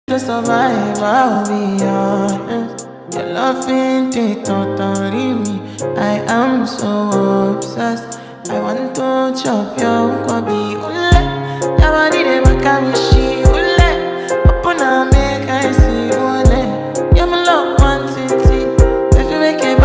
to survive, I'll be honest. Your love ain't it, totally me. I am so obsessed. I want to chop your kwabi. Your body, they make me